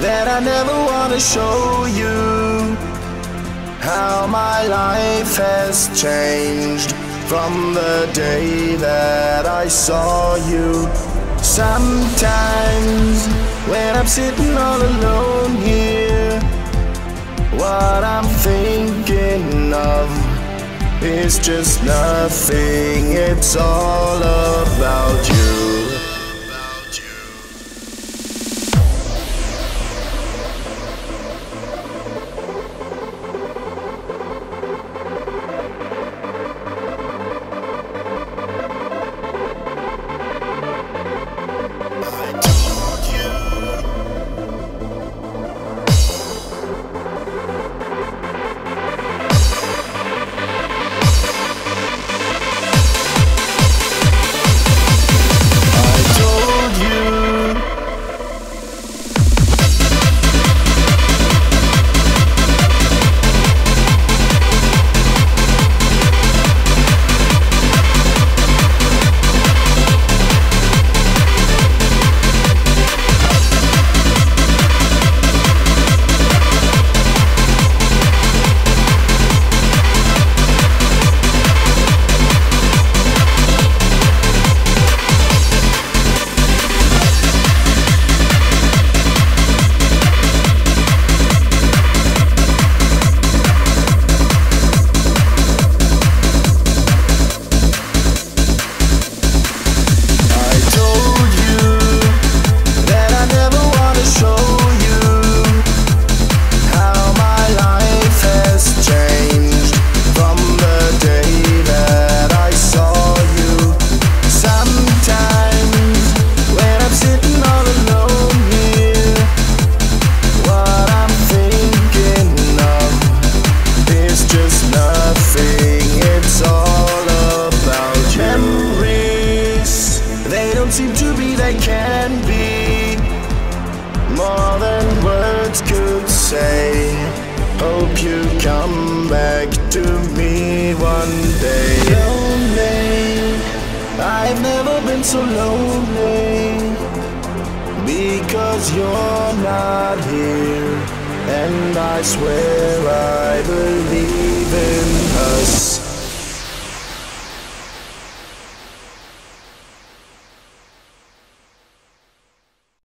that I never wanna show you how my life has changed from the day that I saw you. Sometimes when I'm sitting all alone here, what I'm thinking of is just nothing. It's all about you. Seem to be, they can be more than words could say. Hope you come back to me one day. Lonely, I've never been so lonely, because you're not here. And I swear I believe in us.